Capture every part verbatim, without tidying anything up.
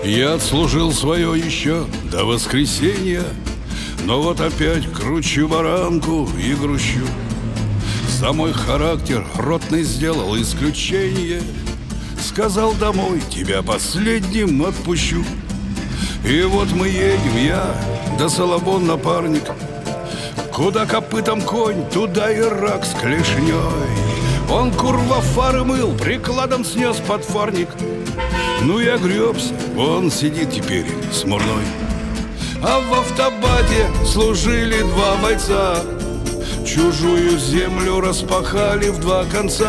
Я отслужил свое еще до воскресенья, но вот опять кручу баранку и грущу. За мой характер ротный сделал исключение. Сказал домой, тебя последним отпущу. И вот мы едем, я да Соломон напарник. Куда копытом конь, туда и рак с клешней. Он курва фары мыл, прикладом снес подфарник. Ну я гребся, он сидит теперь смурной. А в автобате служили два бойца. Чужую землю распахали в два конца.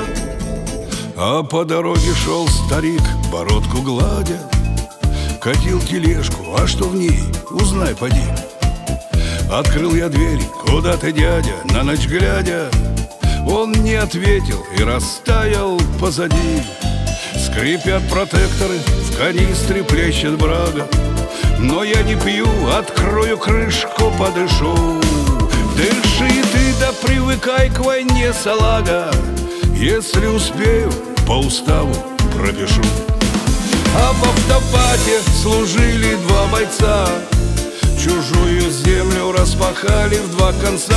А по дороге шел старик, бородку гладя. Катил тележку, а что в ней, узнай поди. Открыл я дверь, куда ты, дядя, на ночь глядя. Он не ответил и растаял позади. Скрипят протекторы, в канистре плещет брага. Но я не пью, открою крышку, подышу. Дыши ты, да привыкай к войне, салага. Если успею, по уставу пропишу. А в автобате служили два бойца. Чужую землю распахали в два конца.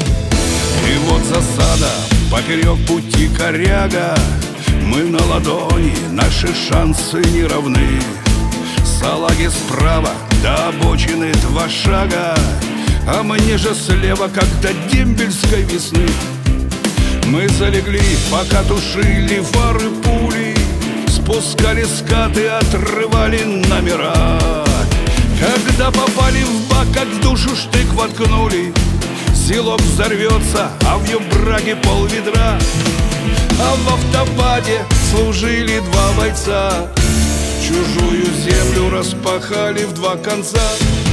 И вот засада, поперек пути коряга. Мы на ладони, наши шансы не равны. Салаги справа, до обочины два шага. А мне же слева, как до дембельской весны. Мы залегли, пока тушили фары пули. Спускали скаты, отрывали номера. Когда попали в бак, как в душу штык воткнули. Селок взорвется, а в Юбраге пол ведра. А в автобате служили два бойца. Чужую землю распахали в два конца.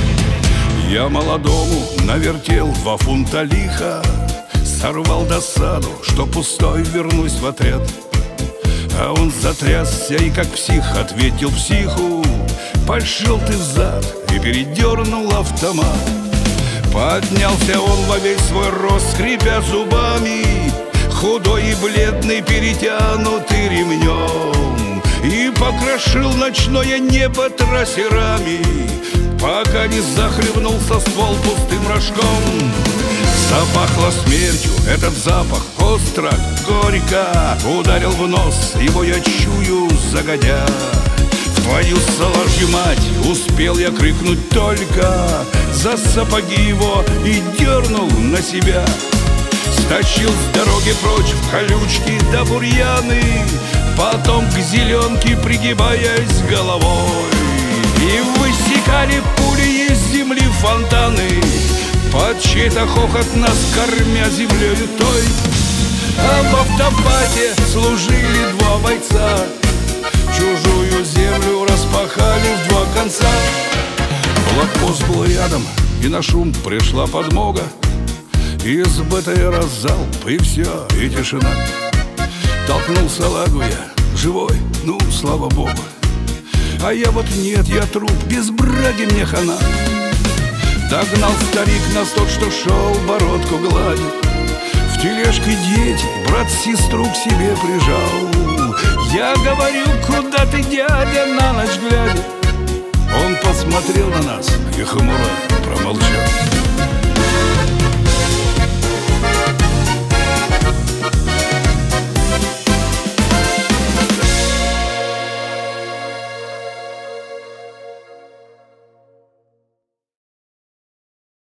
Я молодому навертел два фунта лиха. Сорвал досаду, что пустой вернусь в отряд. А он затрясся и как псих ответил психу: пошел ты взад, и передернул автомат. Поднялся он во весь свой рост, скрипя зубами, худой и бледный, перетянутый ремнем, и покрошил ночное небо трассерами, пока не захлебнулся ствол пустым рожком. Запахло смертью, этот запах остро, горько ударил в нос, его я чую загодя. В твою салажью мать успел я крикнуть только за сапоги его и дернул на себя. Стащил с дороги прочь в колючки да бурьяны, потом к зеленке пригибаясь головой. И высекали пули из земли фонтаны, под чей-то хохот нас кормя землею той. А в автобате служили два бойца. Чужую землю распахали в два конца. Блокпост был рядом, и на шум пришла подмога. Из БТРа залп, и все, и тишина. Толкнул салагу я, живой, ну, слава богу. А я вот нет, я труп, без браги мне хана. Догнал старик нас тот, что шел, бородку гладит. В тележке дети, брат сестру к себе прижал. Я говорю, куда ты, дядя, на ночь глядя? Он посмотрел на нас и хмуро промолчал.